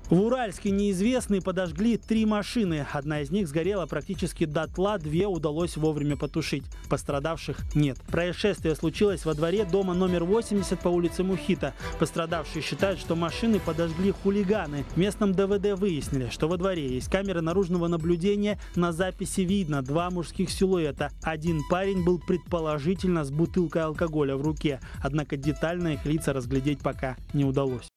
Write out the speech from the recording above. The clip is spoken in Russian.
В Уральске неизвестные подожгли 3 машины. Одна из них сгорела практически дотла, 2 удалось вовремя потушить. Пострадавших нет. Происшествие случилось во дворе дома номер 80 по улице Мухита. Пострадавшие считают, что машины подожгли хулиганы. В местном ДВД выяснили, что во дворе есть камеры наружного наблюдения. На записи видно 2 мужских силуэта. Один парень был предположительно с бутылкой алкоголя в руке. Однако детально их лица разглядеть пока не удалось.